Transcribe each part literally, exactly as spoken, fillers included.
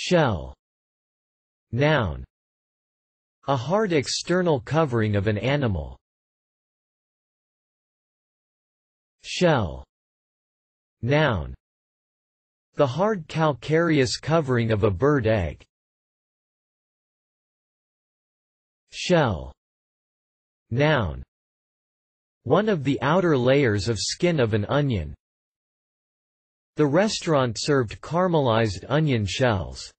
Shell. Noun. A hard external covering of an animal. Shell. Noun. The hard calcareous covering of a bird egg. Shell. Noun. One of the outer layers of skin of an onion. The restaurant served caramelized onion shells.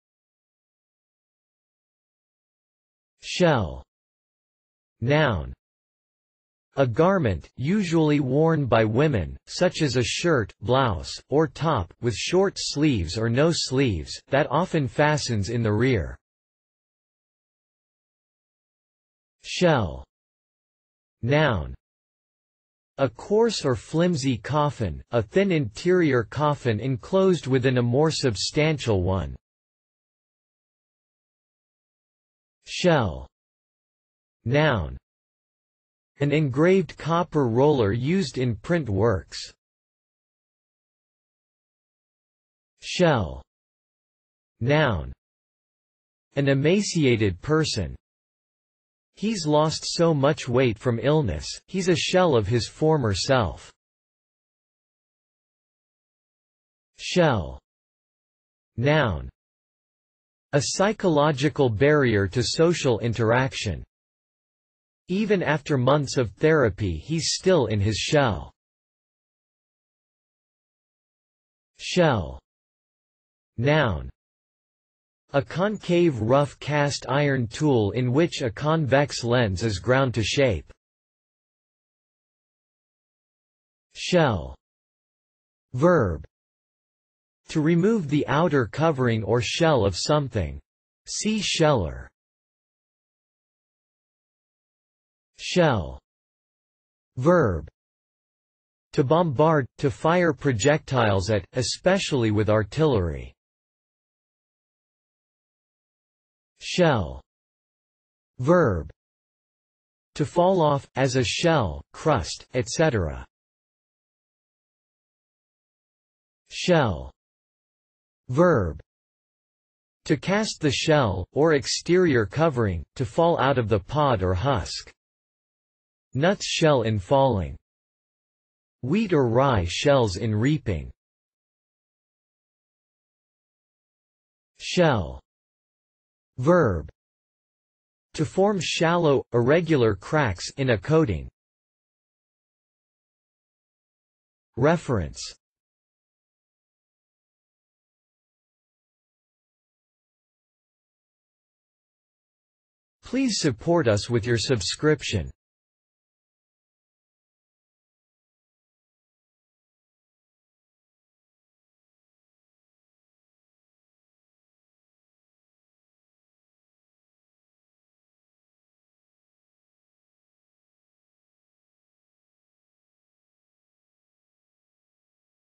Shell. Noun. A garment, usually worn by women, such as a shirt, blouse, or top, with short sleeves or no sleeves, that often fastens in the rear. Shell. Noun. A coarse or flimsy coffin, a thin interior coffin enclosed within a more substantial one. Shell. Noun. An engraved copper roller used in print works. Shell. Noun. An emaciated person. He's lost so much weight from illness, he's a shell of his former self. Shell. Noun. A psychological barrier to social interaction. Even after months of therapy, he's still in his shell. Shell. Noun. A concave rough cast iron tool in which a convex lens is ground to shape. Shell. Verb. To remove the outer covering or shell of something. See sheller. Shell. Verb. To bombard, to fire projectiles at, especially with artillery. Shell. Verb. To fall off, as a shell, crust, et cetera. Shell. Verb. To cast the shell, or exterior covering, to fall out of the pod or husk. Nuts shell in falling. Wheat or rye shells in reaping. Shell. Verb. To form shallow, irregular cracks in a coating. Reference. Please support us with your subscription.